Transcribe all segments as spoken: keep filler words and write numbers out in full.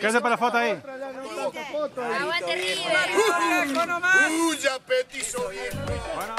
hace para la foto ahí? Aguante River. ¡Uya, petizo viejo! Bueno.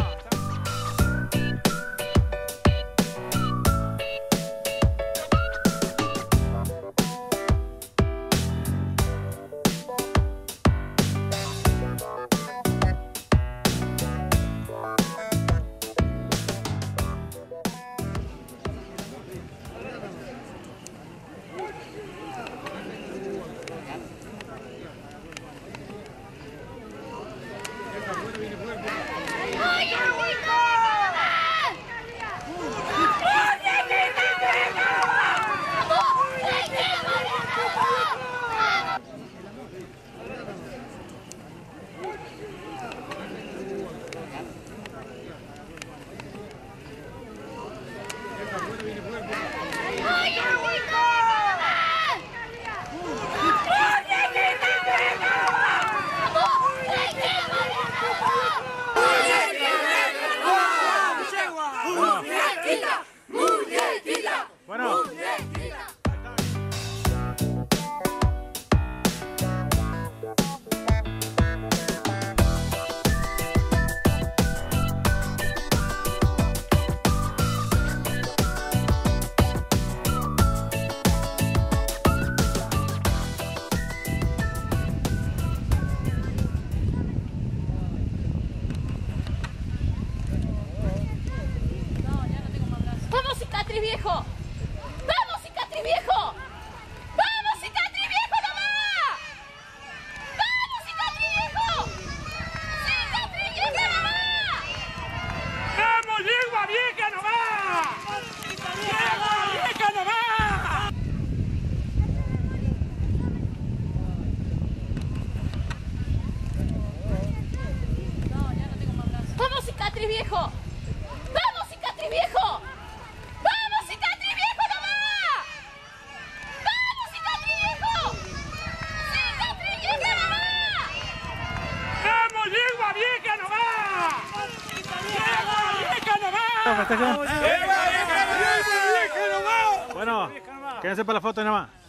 Bueno. ¡Vamos, Cicatriz, viejo! ¡Vamos, Cicatriz, viejo! ¡Vamos, Cicatriz, viejo, nomás! ¡Vamos, Cicatriz, viejo! ¡Cicatriz, viejo, nomás! ¡Vamos, yegua vieja nomás! ¡Yegua vieja nomás! No, ya no tengo más brazos. ¡Vamos, Cicatriz, viejo! ¡Vamos, Cicatriz, viejo! ¡Vamos, Cicatriz, viejo, nomás! ¡Vamos, Cicatriz, viejo! ¡Cicatriz, viejo, nomás! ¡Vamos, yegua vieja nomás! ¡Yegua vieja nomás! Bueno, quédense para la foto nada más.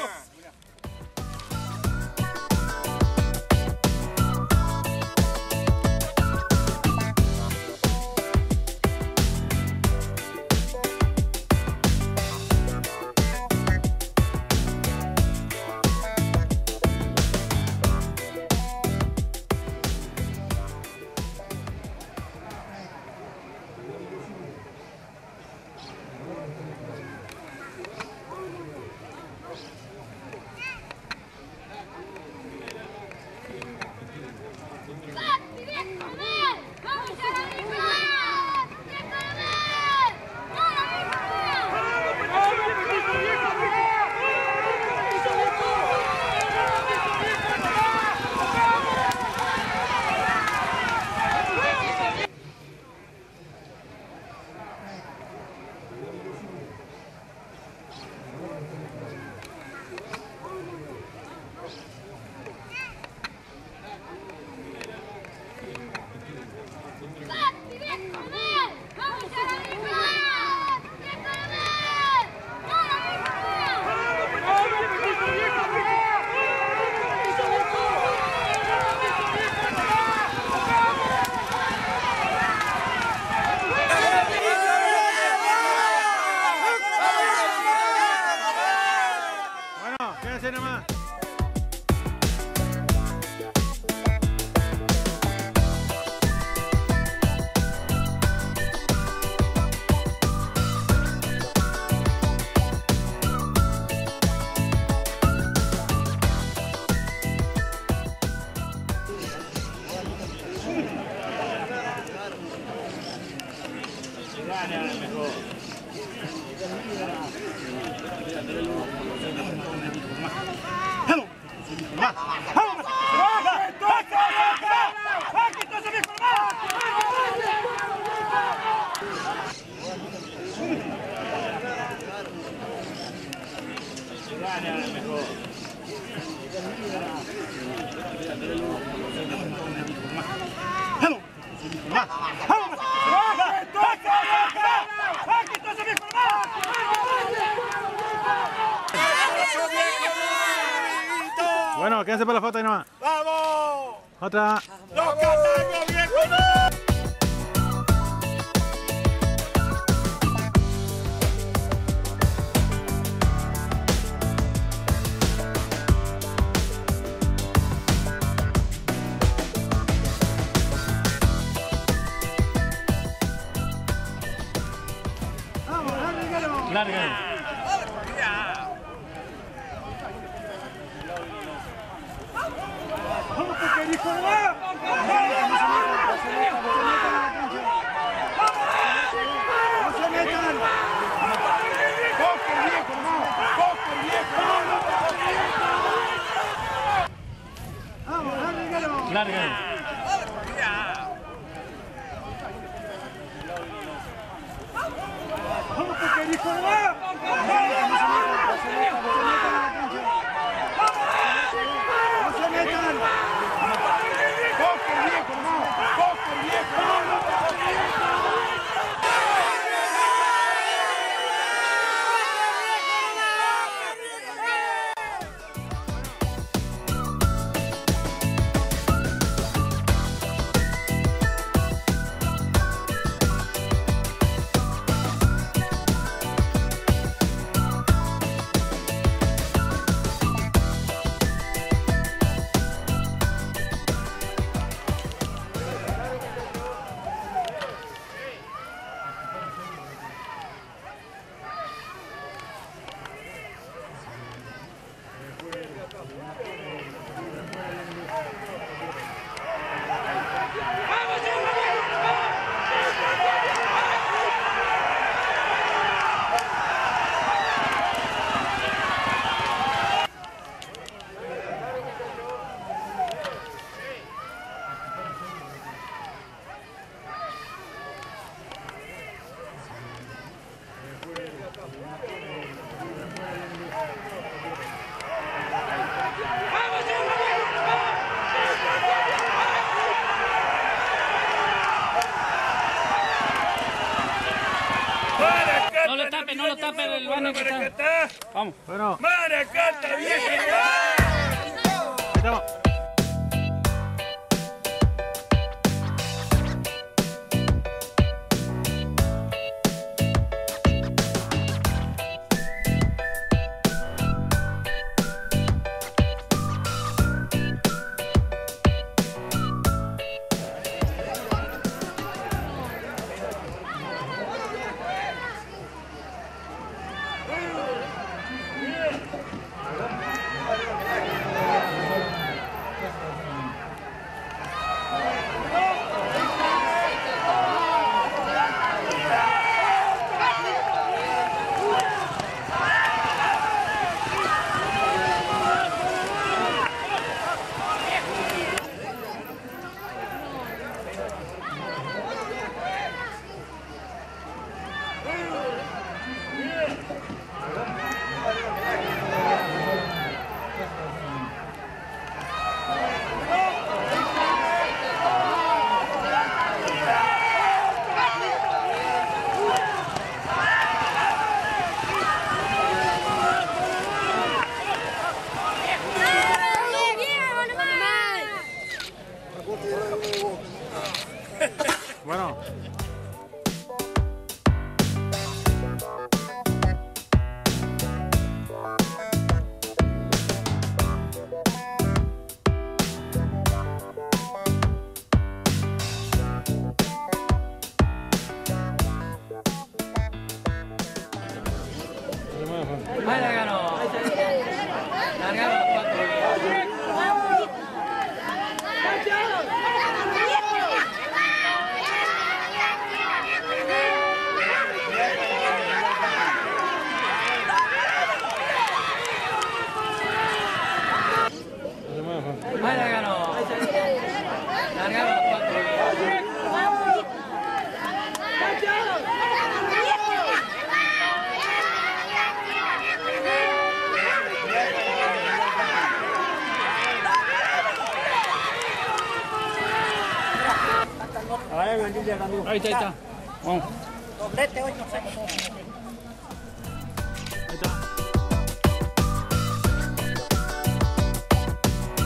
Quédense nada más. Bueno, quédense para la foto ahí nomás. ¡Vamos! Otra. ¡Los Catangos, viejo! Larga. ¡Vamos, porque hijo de va! ¡No se metan! ¡Coque, viejo, hermano! ¡Coque, viejo! Vamos, larga. ¡Vamos, porque hijo de va! ¡No se metan! ¡Coque, viejo, hermano! ¡Coque, viejo! No lo tape, no lo tape el banner que está. Vamos. Bueno. ¡Maracata, viejo! Ahí estamos. Bueno. Ahí la ganó. Largaron los cuatro. Ahí la ganó. Largaron los cuatro. Ahí está, ahí está. Vamos. Ahí está.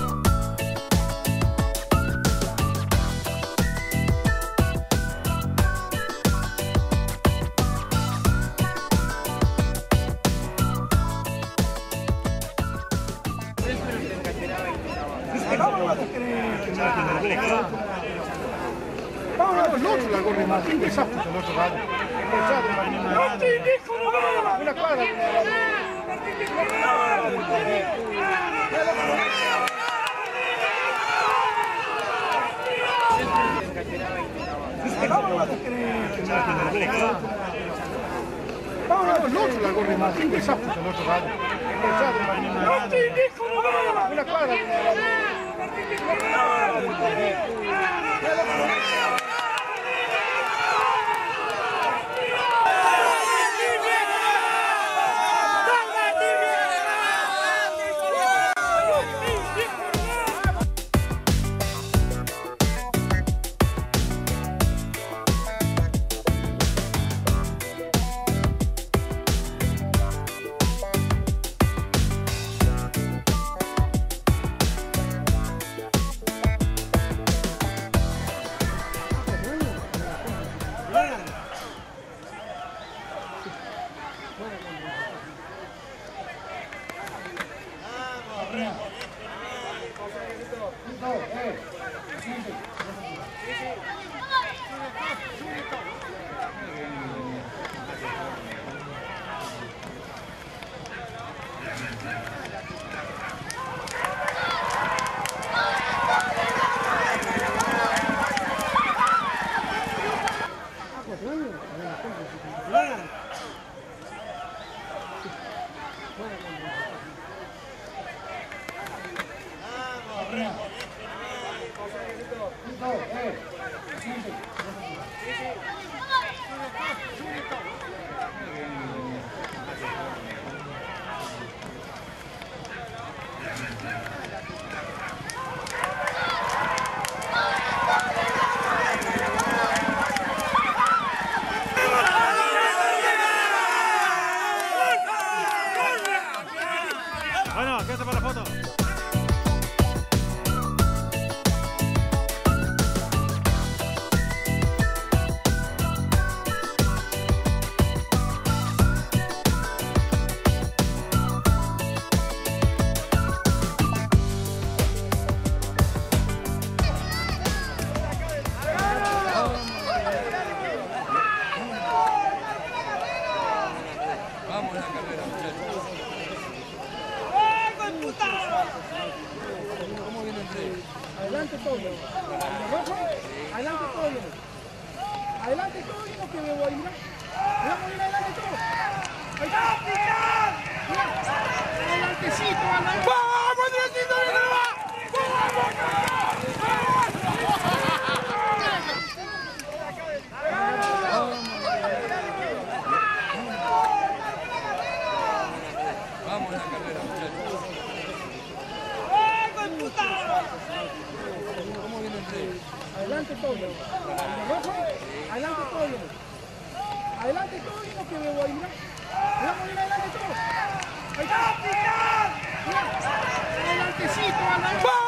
Vámonos, el otro la corre Martín del Sapo, el otro lado. Martín, hijo, no va. Una cuadra. Martín, hijo, no vámonos, el otro la corre Martín del Sapo, el otro lado. Martín, hijo, no va. Una cuadra. Martín, hijo, no Bueno, quédate para la foto. Vamos a la carrera, muchachos. ¿Cómo viene el tren? Adelante todo. Adelante todo. Adelante todo lo que me voy a ir. Vamos a ir adelante todo. Ahí está. Adelantecito, adelante. ¡Vamos, Diosito de nuevo! Vamos a la carrera, muchachos. ¿Cómo viene el tren? Adelante todo. Adelante todo. Adelante todo lo que me voy a ir. Vamos a ir adelante todo. Ahí está. Adelantecito, adelante.